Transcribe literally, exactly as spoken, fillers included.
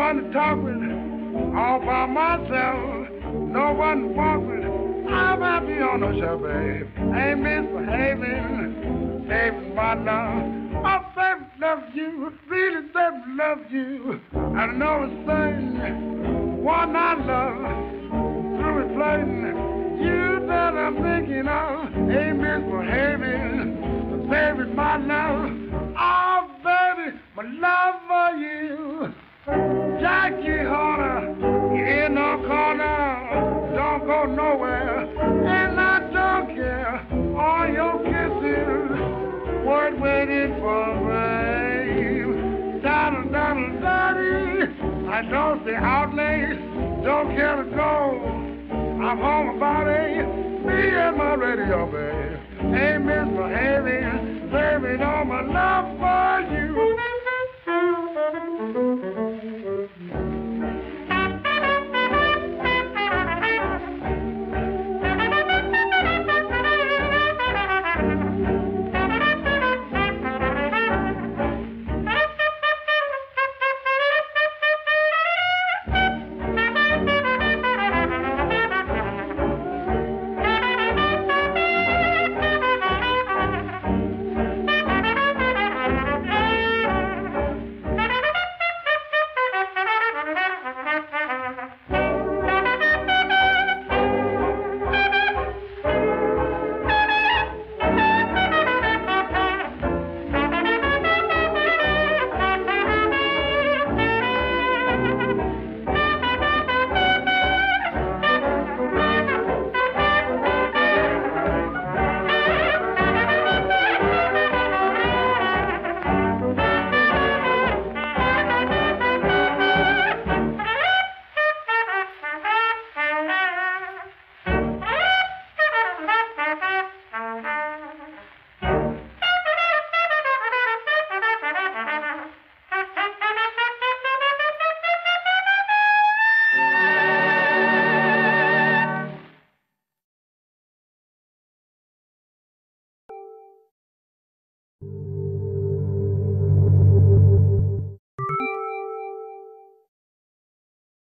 one to talk with, all by myself. No one to walk with. I'm happy on no show, babe. Ain't misbehaving, saving my love. My baby loves you, really baby loves you. I know it's saying, one I love, through it playing. You that I'm thinking of, ain't misbehaving, saving my love. Oh, baby, my love for you. Jackie Horner, you in no corner, don't go nowhere, and I don't care. All your kisses, worth waiting for, babe. Daddle, daddle, daddy, I don't stay out late, don't care to go. I'm home about eight, me and my radio, babe. Ain't misbehaving, saving all my love for